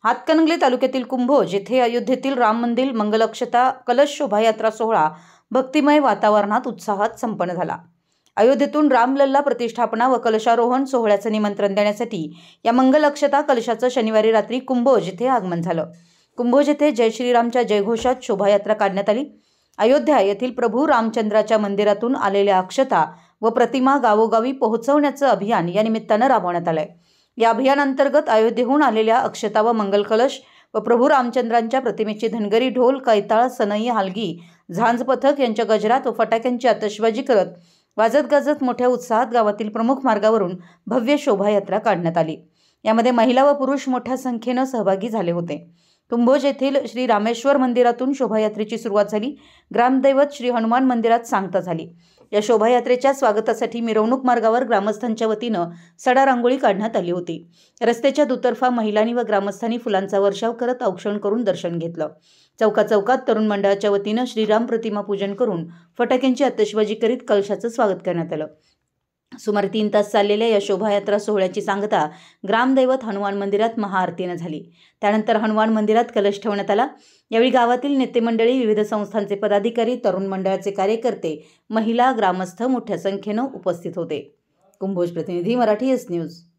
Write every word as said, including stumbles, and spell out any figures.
हातकणंगले तालुक्यातील कुंभोज येथे अयोध्येतील राम मंदिर मंगलक्षता कलश शोभायात्रा सोहळा भक्तिमय वातावरणात उत्साहात संपन्न झाला। अयोध्येतून रामलल्ला प्रतिष्ठापना व कलशारोहण सोहळ्याचे निमंत्रण देण्यासाठी या मंगलक्षता कलशाचं शनिवारी रात्री कुंभोज येथे आगमन झालं। कुंभोज येथे जय श्रीरामच्या जयघोषात शोभायात्रा काढण्यात आली। अयोध्या येथील प्रभू रामचंद्राच्या मंदिरातून आलेल्या अक्षता व प्रतिमा गावोगावी पोहोचवण्याचं अभियान या निमित्तानं राबवण्यात आलंय। या अभियानांतर्गत अयोध्येहून आलेल्या अक्षता व मंगल कलश व प्रभू रामचंद्रांच्या प्रतिमेची धनगरी ढोल कैताळ सनई हलगी झांज पथक यांच्या गजरात व फटाक्यांची आतषबाजी करत वाजत गाजत मोठ्या उत्साहात गावातील प्रमुख मार्गावरून भव्य शोभायात्रा काढण्यात आली। यामध्ये महिला व पुरुष मोठ्या संख्येनं सहभागी झाले होते। कुंभोज येथील श्री रामेश्वर मंदिरातून शोभायात्रेची सुरुवात झाली। ग्रामदैवत श्री हनुमान मंदिरात सांगता झाली। या शोभायात्रेच्या स्वागतासाठी मिरवणूक मार्गावर ग्रामस्थांच्या वतीनं सडा रांगोळी काढण्यात आली होती। रस्त्याच्या दुतर्फा महिलांनी व ग्रामस्थांनी फुलांचा वर्षाव करत औक्षण करून दर्शन घेतलं। चौका चौकात तरुण मंडळाच्या वतीनं श्रीराम प्रतिमा पूजन करून फटाक्यांची आतषबाजी करीत कलशाचं स्वागत करण्यात आलं। सुमारे तीन तास चाललेल्या या शोभायात्रा सोहळ्याची सांगता ग्रामदैवत हनुमान मंदिरात महाआरतीनं झाली। त्यानंतर हनुमान मंदिरात कलश ठेवण्यात आला। यावेळी गावातील नेते मंडळी, विविध संस्थांचे पदाधिकारी, तरुण मंडळाचे कार्यकर्ते, महिला, ग्रामस्थ मोठ्या संख्येनं उपस्थित होते। कुंभोज प्रतिनिधी मराठी एस न्यूज।